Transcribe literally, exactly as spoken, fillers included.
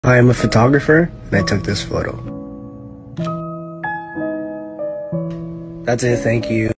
I am a photographer, and I took this photo. That's it, thank you.